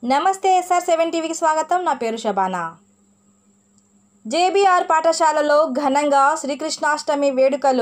నమస్తే SR7 టీవీకి స్వాగతం. నా పేరు శబానా. JBR పాఠశాలలో ఘనంగా శ్రీకృష్ణాష్టమి వేడుకలు.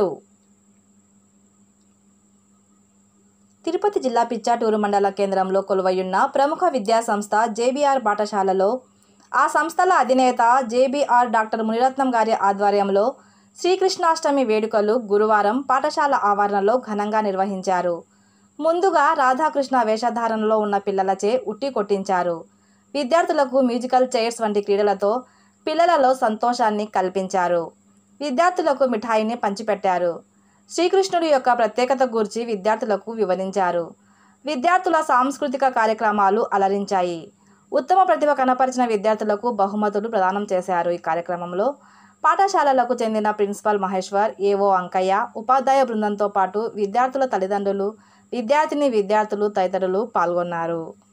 తిరుపతి జిల్లా పిచ్చాటూరు మండల కేంద్రంలో కొలువయున్న ప్రముఖ విద్యా సంస్థ JBR పాఠశాలలో ఆ సంస్థల అధినేత JBR డాక్టర్ మునిరత్నం గారి ఆధ్వర్యంలో శ్రీకృష్ణాష్టమి వేడుకలు గురువారం పాఠశాల ఆవరణలో ఘనంగా నిర్వహించారు. ముందుగా రాధాకృష్ణ వేషధారణలో ఉన్న పిల్లలచే ఉట్టి కొట్టించారు. విద్యార్థులకు మ్యూజికల్ చైర్స్ వంటి క్రీడలతో పిల్లలలో సంతోషాన్ని కల్పించారు. విద్యార్థులకు మిఠాయిని పంచిపెట్టారు. శ్రీకృష్ణుడి యొక్క ప్రత్యేకత గురించి విద్యార్థులకు వివరించారు. విద్యార్థుల సాంస్కృతిక కార్యక్రమాలు అలరించాయి. ఉత్తమ ప్రతిభ కనపరిచిన విద్యార్థులకు బహుమతులు ప్రదానం చేశారు. ఈ కార్యక్రమంలో పాఠశాలలకు చెందిన ప్రిన్సిపల్ మహేశ్వర్, ఏఓ అంకయ్య, ఉపాధ్యాయ బృందంతో పాటు విద్యార్థుల తల్లిదండ్రులు, విద్యార్థిని విద్యార్థులు తదితరులు పాల్గొన్నారు.